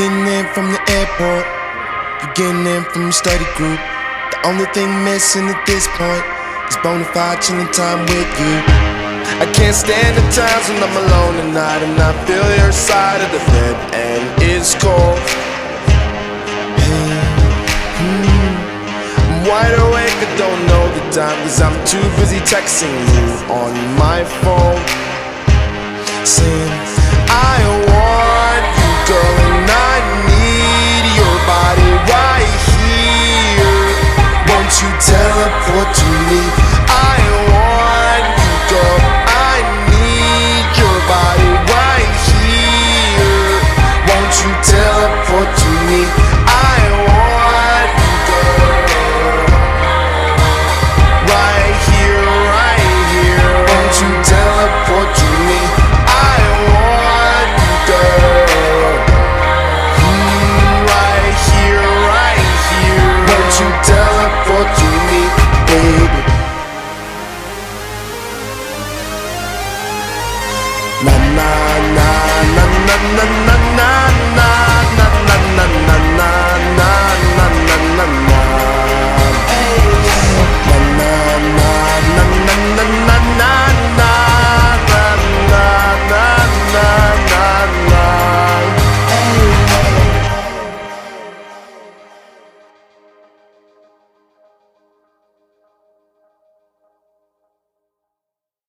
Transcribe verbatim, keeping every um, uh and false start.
getting in from the airport, you're getting in from your study group. The only thing missing at this point is bonafide chilling time with you. I can't stand the times when I'm alone at night and I feel your side of the bed and it's cold. mm. I'm wide awake, I don't know the time, cause I'm too busy texting you on my phone, saying I want you, girl, and I need your body right here. Won't you teleport to